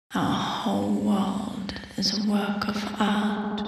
Our whole world is a work of art.